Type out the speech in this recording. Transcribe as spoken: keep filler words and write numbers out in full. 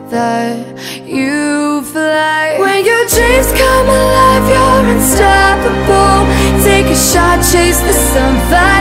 that you fly. When your dreams come alive, you're unstoppable. Take a shot, chase the sun, fly